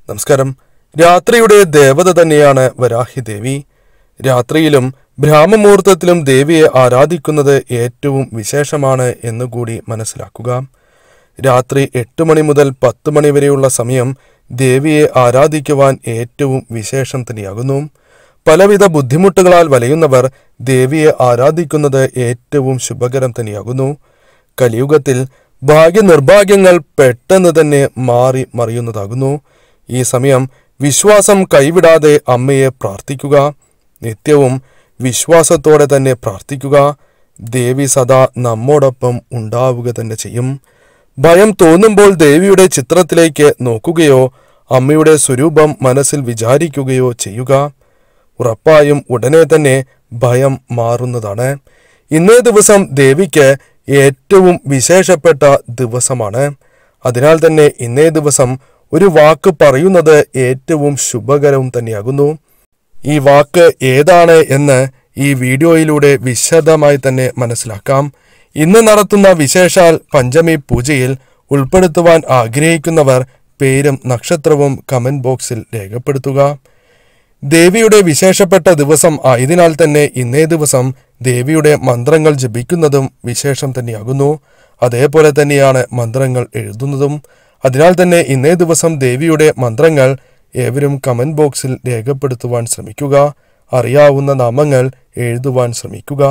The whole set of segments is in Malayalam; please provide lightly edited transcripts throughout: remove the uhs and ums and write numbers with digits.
നമസ്കാരം. രാത്രിയുടെ ദേവത തന്നെയാണ് വരാഹി ദേവി. രാത്രിയിലും ബ്രാഹ്മമുഹൂർത്തത്തിലും ദേവിയെ ആരാധിക്കുന്നത് ഏറ്റവും വിശേഷമാണ് എന്നുകൂടി മനസ്സിലാക്കുക. രാത്രി 8 മണി മുതൽ 10 മണി വരെയുള്ള സമയം ദേവിയെ ആരാധിക്കുവാൻ ഏറ്റവും വിശേഷം തന്നെയാകുന്നു. പലവിധ ബുദ്ധിമുട്ടുകളാൽ വലയുന്നവർ ദേവിയെ ആരാധിക്കുന്നത് ഏറ്റവും ശുഭകരം തന്നെയാകുന്നു. കലിയുഗത്തിൽ ഭാഗ്യനിർഭാഗ്യങ്ങൾ പെട്ടെന്ന് തന്നെ മാറി മറിയുന്നതാകുന്നു. ഈ സമയം വിശ്വാസം കൈവിടാതെ അമ്മയെ പ്രാർത്ഥിക്കുക. നിത്യവും വിശ്വാസത്തോടെ തന്നെ പ്രാർത്ഥിക്കുക. ദേവി സദാ നമ്മോടൊപ്പം ഉണ്ടാവുക തന്നെ ചെയ്യും. ഭയം തോന്നുമ്പോൾ ദേവിയുടെ ചിത്രത്തിലേക്ക് നോക്കുകയോ അമ്മയുടെ സ്വരൂപം മനസ്സിൽ വിചാരിക്കുകയോ ചെയ്യുക. ഉറപ്പായും ഉടനെ തന്നെ ഭയം മാറുന്നതാണ്. ഇന്നേ ദിവസം ദേവിക്ക് ഏറ്റവും വിശേഷപ്പെട്ട ദിവസമാണ്. അതിനാൽ തന്നെ ഇന്നേ ദിവസം ഒരു വാക്ക് പറയുന്നത് ഏറ്റവും ശുഭകരവും തന്നെയാകുന്നു. ഈ വാക്ക് ഏതാണ് എന്ന് ഈ വീഡിയോയിലൂടെ വിശദമായി തന്നെ മനസ്സിലാക്കാം. ഇന്ന് നടത്തുന്ന വിശേഷാൽ പഞ്ചമി പൂജയിൽ ഉൾപ്പെടുത്തുവാൻ ആഗ്രഹിക്കുന്നവർ പേരും നക്ഷത്രവും കമന്റ് ബോക്സിൽ രേഖപ്പെടുത്തുക. ദേവിയുടെ വിശേഷപ്പെട്ട ദിവസം ആയതിനാൽ തന്നെ ഇന്നേ ദിവസം ദേവിയുടെ മന്ത്രങ്ങൾ ജപിക്കുന്നതും വിശേഷം തന്നെയാകുന്നു. അതേപോലെ തന്നെയാണ് മന്ത്രങ്ങൾ എഴുതുന്നതും. അതിനാൽ തന്നെ ഇന്നേ ദിവസം ദേവിയുടെ മന്ത്രങ്ങൾ ഏവരും കമന്റ് ബോക്സിൽ രേഖപ്പെടുത്തുവാൻ ശ്രമിക്കുക. അറിയാവുന്ന നാമങ്ങൾ എഴുതുവാൻ ശ്രമിക്കുക.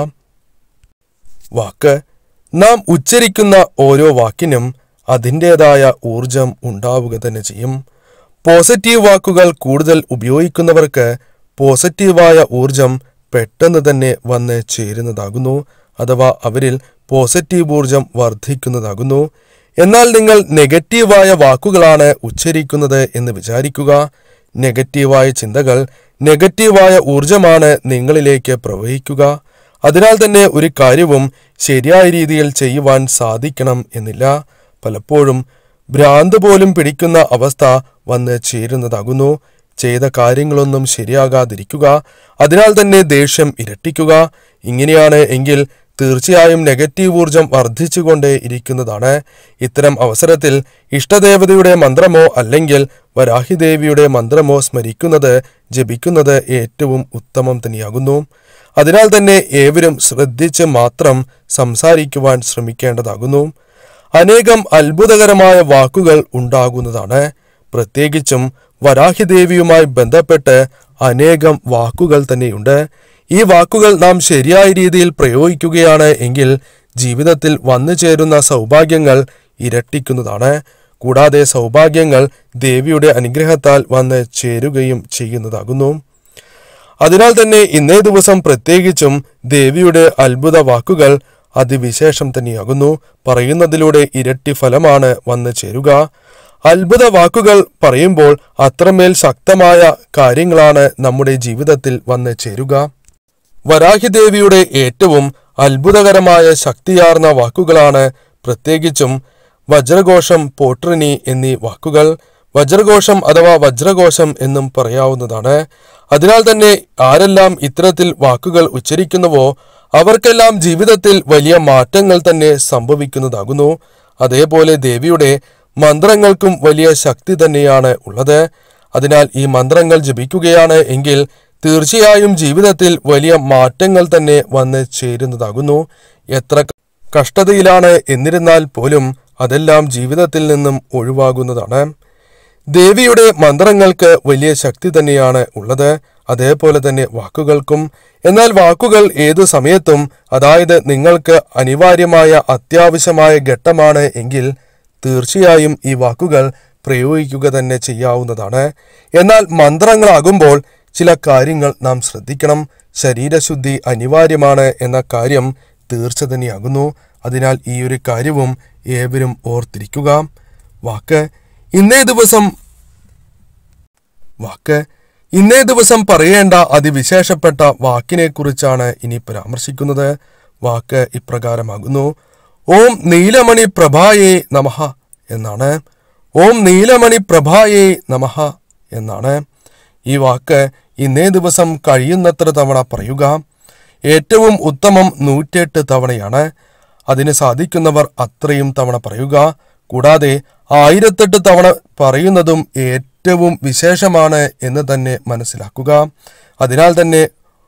വാക്ക്. നാം ഉച്ചരിക്കുന്ന ഓരോ വാക്കിനും അതിൻ്റെതായ ഊർജം ഉണ്ടാവുക തന്നെ ചെയ്യും. പോസിറ്റീവ് വാക്കുകൾ കൂടുതൽ ഉപയോഗിക്കുന്നവർക്ക് പോസിറ്റീവായ ഊർജം പെട്ടെന്ന് തന്നെ വന്ന് ചേരുന്നതാകുന്നു. അഥവാ അവരിൽ പോസിറ്റീവ് ഊർജം വർദ്ധിക്കുന്നതാകുന്നു. എന്നാൽ നിങ്ങൾ നെഗറ്റീവായ വാക്കുകളാണ് ഉച്ചരിക്കുന്നത് എന്ന് വിചാരിക്കുക. നെഗറ്റീവായ ചിന്തകൾ, നെഗറ്റീവായ ഊർജമാണ് നിങ്ങളിലേക്ക് പ്രവഹിക്കുക. അതിനാൽ തന്നെ ഒരു കാര്യവും ശരിയായ രീതിയിൽ ചെയ്യുവാൻ സാധിക്കണം എന്നില്ല. പലപ്പോഴും ഭ്രാന്ത് പോലും പിടിക്കുന്ന അവസ്ഥ വന്ന് ചേരുന്നതാകുന്നു. ചെയ്ത കാര്യങ്ങളൊന്നും ശരിയാകാതിരിക്കുക. അതിനാൽ തന്നെ ദേഷ്യം ഇരട്ടിക്കുക. ഇങ്ങനെയാണ് എങ്കിൽ തീർച്ചയായും നെഗറ്റീവ് ഊർജം വർദ്ധിച്ചുകൊണ്ടേ ഇരിക്കുന്നതാണ്. ഇത്തരം അവസരത്തിൽ ഇഷ്ടദേവതയുടെ മന്ത്രമോ അല്ലെങ്കിൽ വരാഹി ദേവിയുടെ മന്ത്രമോ സ്മരിക്കുന്നത്, ജപിക്കുന്നത് ഏറ്റവും ഉത്തമം തന്നെയാകുന്നു. അതിനാൽ തന്നെ ഏവരും ശ്രദ്ധിച്ച് മാത്രം സംസാരിക്കുവാൻ ശ്രമിക്കേണ്ടതാകുന്നു. അനേകം അത്ഭുതകരമായ വാക്കുകൾ ഉണ്ടാകുന്നതാണ്. പ്രത്യേകിച്ചും വരാഹി ദേവിയുമായി ബന്ധപ്പെട്ട് അനേകം വാക്കുകൾ തന്നെയുണ്ട്. ഈ വാക്കുകൾ നാം ശരിയായ രീതിയിൽ പ്രയോഗിക്കുകയാണ് എങ്കിൽ ജീവിതത്തിൽ വന്നു ചേരുന്ന സൗഭാഗ്യങ്ങൾ ഇരട്ടിക്കുന്നതാണ്. കൂടാതെ സൗഭാഗ്യങ്ങൾ ദേവിയുടെ അനുഗ്രഹത്താൽ വന്ന് ചേരുകയും ചെയ്യുന്നതാകുന്നു. അതിനാൽ തന്നെ ഇന്നേ ദിവസം പ്രത്യേകിച്ചും ദേവിയുടെ അത്ഭുത വാക്കുകൾ അതിവിശേഷം തന്നെയാകുന്നു. പറയുന്നതിലൂടെ ഇരട്ടി ഫലമാണ് വന്നു ചേരുക. അത്ഭുത വാക്കുകൾ പറയുമ്പോൾ അത്രമേൽ ശക്തമായ കാര്യങ്ങളാണ് നമ്മുടെ ജീവിതത്തിൽ വന്ന് ചേരുക. വരാഹി ദേവിയുടെ ഏറ്റവും അത്ഭുതകരമായ ശക്തിയാർന്ന വാക്കുകളാണ് പ്രത്യേകിച്ചും വജ്രഘോഷം, പോട്രിനി എന്നീ വാക്കുകൾ. വജ്രഘോഷം അഥവാ വജ്രഘോഷം എന്നും പറയാവുന്നതാണ്. അതിനാൽ തന്നെ ആരെല്ലാം ഇത്തരത്തിൽ വാക്കുകൾ ഉച്ചരിക്കുന്നുവോ അവർക്കെല്ലാം ജീവിതത്തിൽ വലിയ മാറ്റങ്ങൾ തന്നെ സംഭവിക്കുന്നതാകുന്നു. അതേപോലെ ദേവിയുടെ മന്ത്രങ്ങൾക്കും വലിയ ശക്തി തന്നെയാണ് ഉള്ളത്. അതിനാൽ ഈ മന്ത്രങ്ങൾ ജപിക്കുകയാണ് എങ്കിൽ തീർച്ചയായും ജീവിതത്തിൽ വലിയ മാറ്റങ്ങൾ തന്നെ വന്ന് ചേരുന്നതാകുന്നു. എത്ര കഷ്ടതയിലാണ് എന്നിരുന്നാൽ പോലും അതെല്ലാം ജീവിതത്തിൽ നിന്നും ഒഴിവാകുന്നതാണ്. ദേവിയുടെ മന്ത്രങ്ങൾക്ക് വലിയ ശക്തി തന്നെയാണ് ഉള്ളത്. അതേപോലെ തന്നെ വാക്കുകൾക്കും. എന്നാൽ വാക്കുകൾ ഏതു സമയത്തും, അതായത് നിങ്ങൾക്ക് അനിവാര്യമായ അത്യാവശ്യമായ ഘട്ടമാണ് എങ്കിൽ തീർച്ചയായും ഈ വാക്കുകൾ പ്രയോഗിക്കുക തന്നെ ചെയ്യാവുന്നതാണ്. എന്നാൽ മന്ത്രങ്ങളാകുമ്പോൾ ചില കാര്യങ്ങൾ നാം ശ്രദ്ധിക്കണം. ശരീരശുദ്ധി അനിവാര്യമാണ് എന്ന കാര്യം തീർച്ച തന്നെയാകുന്നു. അതിനാൽ ഈ ഒരു കാര്യവും ഏവരും ഓർത്തിരിക്കുക. വാക്ക്. ഇന്നേ ദിവസം പറയേണ്ട അതിവിശേഷപ്പെട്ട വാക്കിനെ കുറിച്ചാണ് ഇനി പരാമർശിക്കുന്നത്. വാക്ക് ഇപ്രകാരമാകുന്നു. ഓം നീലമണി പ്രഭായേ നമഃ എന്നാണ്. ഓം നീലമണി പ്രഭായേ നമഃ എന്നാണ്. ഈ വാക്ക് ഇന്നേ ദിവസം കഴിയുന്നത്ര തവണ പറയുക. ഏറ്റവും ഉത്തമം 108 തവണയാണ്. അതിന് സാധിക്കുന്നവർ അത്രയും തവണ പറയുക. കൂടാതെ 1008 തവണ പറയുന്നതും ഏറ്റവും വിശേഷമാണ് എന്ന് തന്നെ മനസ്സിലാക്കുക. അതിനാൽ തന്നെ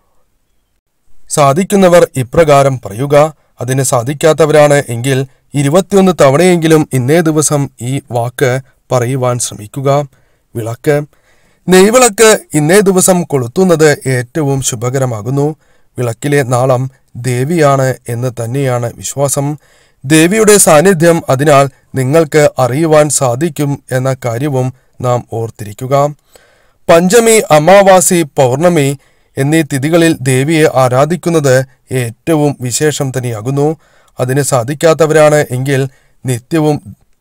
സാധിക്കുന്നവർ ഇപ്രകാരം പറയുക. അതിന് സാധിക്കാത്തവരാണ് എങ്കിൽ 21 തവണയെങ്കിലും ഇന്നേ ദിവസം ഈ വാക്ക് പറയുവാൻ ശ്രമിക്കുക. വിളക്ക്. നെയ്വിളക്ക് ഇന്നേ ദിവസം കൊളുത്തുന്നത് ഏറ്റവും ശുഭകരമാകുന്നു. വിളക്കിലെ നാളം ദേവിയാണ് എന്ന് തന്നെയാണ് വിശ്വാസം. ദേവിയുടെ സാന്നിധ്യം അതിനാൽ നിങ്ങൾക്ക് അറിയുവാൻ സാധിക്കും എന്ന കാര്യവും നാം ഓർത്തിരിക്കുക. പഞ്ചമി, അമാവാസി, പൗർണമി എന്നീ തിഥികളിൽ ദേവിയെ ആരാധിക്കുന്നത് ഏറ്റവും വിശേഷം തന്നെയാകുന്നു. അതിന് സാധിക്കാത്തവരാണ് എങ്കിൽ നിത്യവും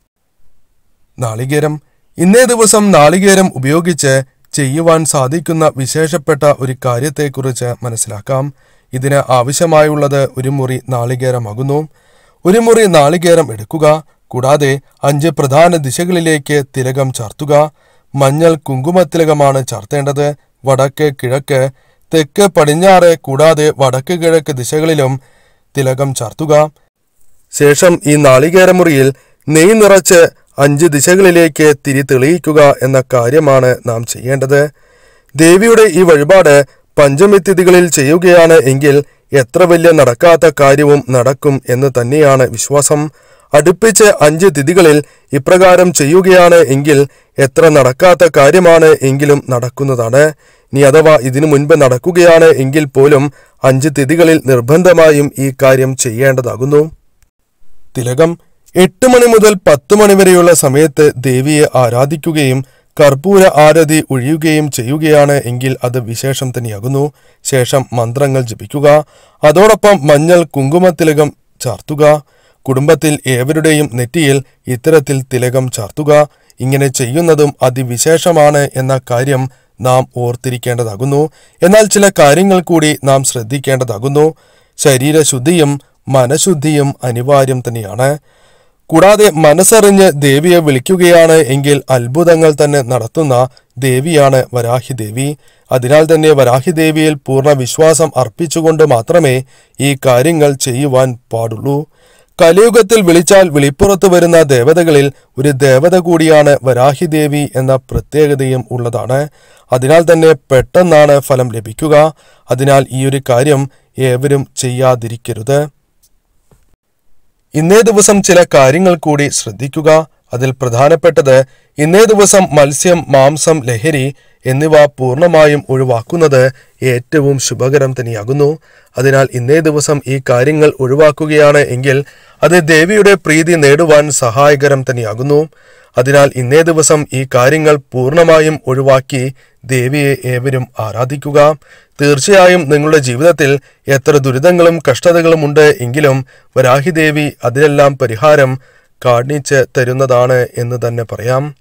നാളികേരം. ഇന്നേ ദിവസം നാളികേരം ഉപയോഗിച്ച് ചെയ്യുവാൻ സാധിക്കുന്ന വിശേഷപ്പെട്ട ഒരു കാര്യത്തെക്കുറിച്ച് മനസ്സിലാക്കാം. ഇതിന് ആവശ്യമായുള്ളത് ഒരു മുറി നാളികേരമാകുന്നു. ഒരു മുറി നാളികേരം എടുക്കുക. കൂടാതെ 5 പ്രധാന ദിശകളിലേക്ക് തിലകം ചാർത്തുക. മഞ്ഞൾ കുങ്കുമത്തിലകമാണ് ചാർത്തേണ്ടത്. വടക്ക്, കിഴക്ക്, തെക്ക്, പടിഞ്ഞാറ് കൂടാതെ വടക്ക് കിഴക്ക് ദിശകളിലും തിലകം ചാർത്തുക. ശേഷം ഈ നാളികേരമുറിയിൽ നെയ്യ് നിറച്ച് 5 ദിശകളിലേക്ക് തിരി തെളിയിക്കുക എന്ന കാര്യമാണ് നാം ചെയ്യേണ്ടത്. ദേവിയുടെ ഈ വഴിപാട് പഞ്ചമി തിഥികളിൽ ചെയ്യുകയാണ് എങ്കിൽ എത്ര വലിയ നടക്കാത്ത കാര്യവും നടക്കും എന്ന് തന്നെയാണ് വിശ്വാസം. അടുപ്പിച്ച് 5 തിഥികളിൽ ഇപ്രകാരം ചെയ്യുകയാണ് എങ്കിൽ എത്ര നടക്കാത്ത കാര്യമാണ് എങ്കിലും നടക്കുന്നതാണ്. ഇനി അഥവാ ഇതിനു മുൻപ് നടക്കുകയാണ് എങ്കിൽ പോലും 5 തിഥികളിൽ നിർബന്ധമായും ഈ കാര്യം ചെയ്യേണ്ടതാകുന്നു. തിലകം. 8 മണി മുതൽ 10 മണി വരെയുള്ള സമയത്ത് ദേവിയെ ആരാധിക്കുകയും കർപ്പൂര ആരതി ഒഴിയുകയും ചെയ്യുകയാണ് എങ്കിൽ അത് വിശേഷം തന്നെയാകുന്നു. ശേഷം മന്ത്രങ്ങൾ ജപിക്കുക. അതോടൊപ്പം മഞ്ഞൾ കുങ്കുമത്തിലകം ചാർത്തുക. കുടുംബത്തിൽ ഏവരുടെയും നെറ്റിയിൽ ഇത്തരത്തിൽ തിലകം ചാർത്തുക. ഇങ്ങനെ ചെയ്യുന്നതും അതിവിശേഷമാണ് എന്ന കാര്യം നാം ഓർത്തിരിക്കേണ്ടതാകുന്നു. എന്നാൽ ചില കാര്യങ്ങൾ കൂടി നാം ശ്രദ്ധിക്കേണ്ടതാകുന്നു. ശരീരശുദ്ധിയും മനഃശുദ്ധിയും അനിവാര്യം തന്നെയാണ്. കൂടാതെ മനസ്സറിഞ്ഞ് ദേവിയെ വിളിക്കുകയാണ് എങ്കിൽ അത്ഭുതങ്ങൾ തന്നെ നടത്തുന്ന ദേവിയാണ് വരാഹി ദേവി. അതിനാൽ തന്നെ വരാഹി ദേവിയിൽ പൂർണ്ണ വിശ്വാസം അർപ്പിച്ചുകൊണ്ട് മാത്രമേ ഈ കാര്യങ്ങൾ ചെയ്യുവാൻ പാടുള്ളൂ. കലിയുഗത്തിൽ വിളിച്ചാൽ വിളിപ്പുറത്ത് വരുന്ന ദേവതകളിൽ ഒരു ദേവത കൂടിയാണ് വരാഹി ദേവി എന്ന പ്രത്യേകതയും ഉള്ളതാണ്. അതിനാൽ തന്നെ പെട്ടെന്നാണ് ഫലം ലഭിക്കുക. അതിനാൽ ഈ ഒരു കാര്യം ഏവരും ചെയ്യാതിരിക്കരുത്. ഇന്നേ ദിവസം ചില കാര്യങ്ങൾ കൂടി ശ്രദ്ധിക്കുക. അതിൽ പ്രധാനപ്പെട്ടത് ഇന്നേ ദിവസം മത്സ്യം, മാംസം, ലഹരി എന്നിവ പൂർണ്ണമായും ഒഴിവാക്കുന്നത് ഏറ്റവും ശുഭകരം തന്നെയാകുന്നു. അതിനാൽ ഇന്നേ ദിവസം ഈ കാര്യങ്ങൾ ഒഴിവാക്കുകയാണ് എങ്കിൽ അത് ദേവിയുടെ പ്രീതി നേടുവാൻ സഹായകരം തന്നെയാകുന്നു. അതിനാൽ ഇന്നേ ദിവസം ഈ കാര്യങ്ങൾ പൂർണ്ണമായും ഒഴിവാക്കി ദേവിയെ ഏവരും ആരാധിക്കുക. തീർച്ചയായും നിങ്ങളുടെ ജീവിതത്തിൽ എത്ര ദുരിതങ്ങളും കഷ്ടതകളും ഉണ്ട് എങ്കിലും വരാഹി ദേവി അതിനെല്ലാം പരിഹാരം കാണിച്ച് തരുന്നതാണ് എന്ന് തന്നെ പറയാം.